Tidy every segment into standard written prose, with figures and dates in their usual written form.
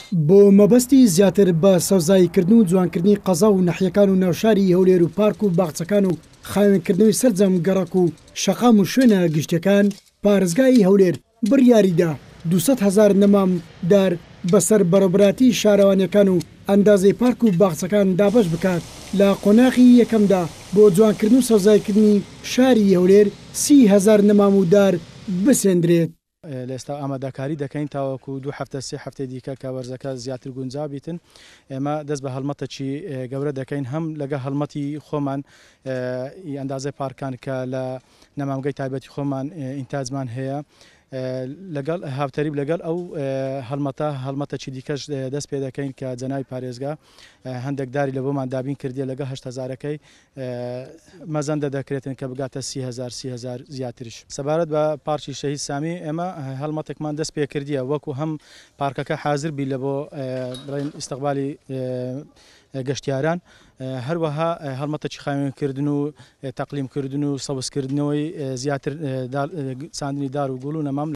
بۆ مەبەستی زیاتر بە سەوزاییکردن و جوانکردنی قەزا و نەحیەکان و ناوشاری هەولێر و پارک و باخچەکان و خاوێنکردنەوەی سەرجەم گەڕەک و شەقام و شوێنە گشتەکان پارێزگای هەولێر بڕیاریدا 200,000 نەمامدار بەسەر بەڕێوەبەراتی شارەوانیەکان و ئەندازەی پارک و باخچەکان دابەش بکات لە قۆناغی یەکەمدا بۆ جوانکردن و سەوزاییکردنی شاری هەولێر 30,000 نەمامدار بسێندرێت. لێستا ئامادەکاری دەکەین تاوەکو 2 هەفتە 3 هەفتەی دیکە کە وەرزەکە زیاتر گونجاو بیتن ئێمە دەست بە هەڵمەتێکی گەورە دەکەین هەم لەگە هەڵمەتی خۆمان ئەندازە پارکان کە لە نەمامگەی تایبەتی خۆمان ئینتاجمان هەیە لەگەڵ هاوتەریب لەگەڵ ئەو هەڵمەتەکی دیکەش دەست پێ دەکەین کە جەناوی پارێزگا هەندێک داری لە بۆمان دابین کردیە لەگە 8,000ەکەی مەزەندە دەکرێتن کە بگاتە 30,000 زیاتریش. سەبارەت بە پارکی شەهید سامی ئێمە هەڵمەتێکمان دەست پێ کردیە وەکو هەم پارکەکە حازر بی لە بۆ ئیستیقبالی گەشتیاران هەروەها هەڵمەتێکی خاوێنکردن و تەقلیمکردن و سەوزکردنەوەی زیاتر ساندنی دار و گوڵ و نەمام.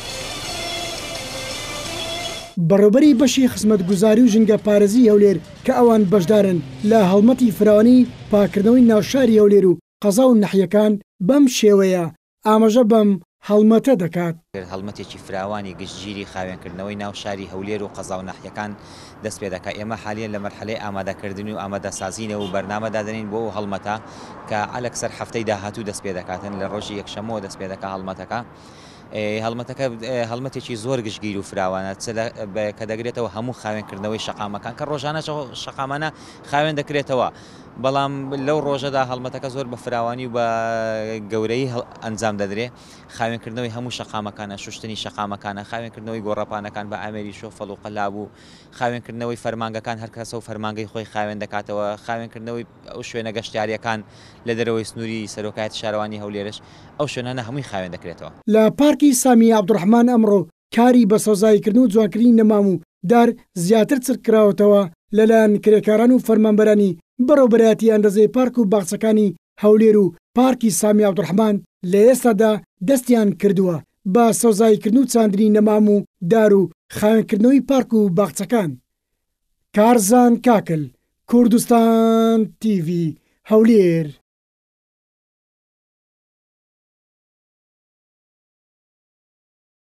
بەڕێوەبەری بەشی خزمەتگوزاری و ژینگە پارێزی هەولێر کە ئەوان بەشدارن لە هەڵمەتی فراوانی پاکردنەوەی ناوشاری هەولێر و قەزا و نەحیەکان بەم شێوەیە ئاماژە بەم هەڵمەتە دەکات. هەڵمەتێکی فراوانی گشتگیری خاوێنکردنەوەی ناو شاری هەولێر و قەزا و نەحیەکان دەست پێ دەکات. ئێمە حالیان لە مەرحەلەی ئامادەکردن و ئامادەسازینەوە و بەرنامەدادنین بۆ هەڵمەتە کە ئەلەکسەر هەفتەی داهاتوو دەست پێ دەکاتن لە ڕۆژی یەکشەمەوە دەست پێ دەکات هەڵمەتەکە. هەڵمەتێکی زۆر گشتگیر و فراوانە کە دەگرێتەوە هەموو خاوێنکردنەوەی شەقامەکان کە ڕۆژانە شەقامانە خاوێن دەکرێتەوە بەڵام لەو ڕۆژەدا هەڵمەتەکە زۆر بە فراوانی و بە گەورەی ئەنجام دەدرێت. خاوێنکردنەوەی هەموو شەقامەکانە شوشتنی شەقامەکانە خاوێنکردنەوەی گۆڕەپانەکان بە ئامێری شۆفەڵ و قەلاب و خاوێنکردنەوەی فەرمانگەکان هەر کەسە و فەرمانگەی خۆی خاوێن دەکاتەوە خاوێنکردنەوەی ئەو شوێنە گەشتیاریەکان لە دەرەوەی سنووری سەرۆکایەتی شارەوانی هەولێرش ئەو شوێنانە هەمووی خاوێن دەکرێتەوە. لە پارکی سامی عەبدوڕەحمان ئەمڕۆ کاری بە سەوزاییکردن و جوانکردنی نەمام و دار زیاتر چرکراوەتەوە لەلایەن کرێکاران و فەرمانبەرانی بەڕێوەبەراتی ئەندازەی پارک و باخچەکانی هەولێر و پارکی سامی عەبدوڕەحمان لە ئێستادا دەستیان کردووە بە سەوزاییکردن و چاندنی نەمام و دار و خاوێنکردنەوەی پارک و باخچەکان. کارزان کاکل، کوردستان TV هەولێر.